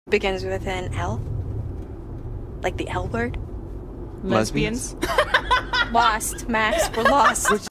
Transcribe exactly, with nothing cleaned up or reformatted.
Begins with an L? Like the L word? Lesbians? Lost, Max. We're lost.